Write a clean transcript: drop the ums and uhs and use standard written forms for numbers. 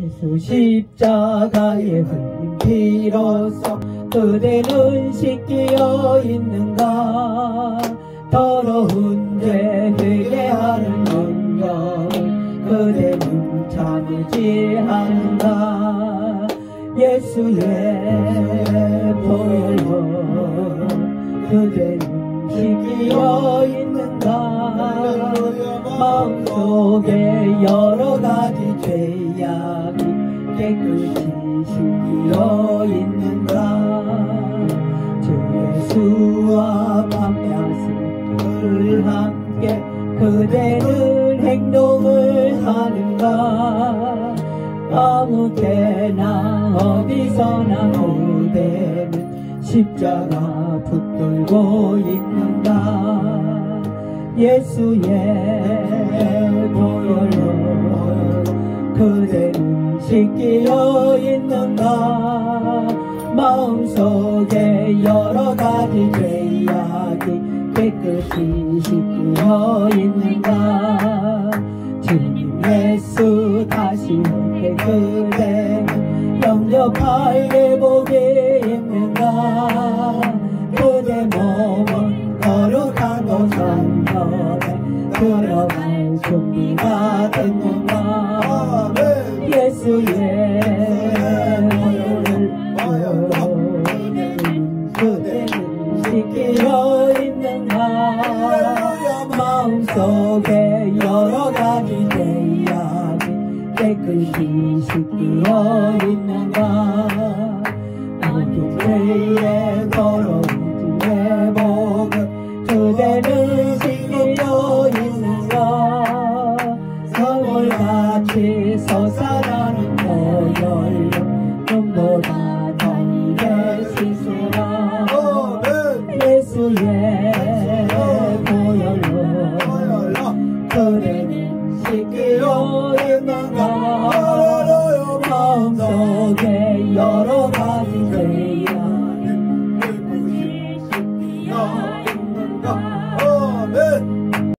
예수 십자가의 흘린 피로써 그대는 씻기어 있는가. 더러운 죄 회개하는 능력을 그대는 참지 않는가. 예수의 보혈로 그대는 씻기어 있는가. 마음속에 여러가지 죄악이 깨끗이 씻기어 있는가. 주 예수와 밤낮을 함께 그대는 행동을 하는가. 아무 때나 어디서나 그대는 십자가 붙들고 있는가. 예수의 보혈로 그대는 씻기어 있는가. 마음속에 여러가지 죄악이 깨끗이 씻기어 있는가. 주님 예수 다시 올때 그대는 영접할 예복이 있는가. 그대 몸은 거룩한 곳 성전에 들어갈 준비가 됐는가. 예수의 보혈로 그대는 씻기어 있는가. 마음속에 여러가지 죄악이 깨끗이 씻기어 있는가. 모든 죄의 더러운 예복을 그대는 씻기어 있는가. 서울같이 솟아나는 보혈로 눈보다 더이게 씻으라. 예수의 보혈로 그대는 씻기어 있는가. 마음속에 여러가지 죄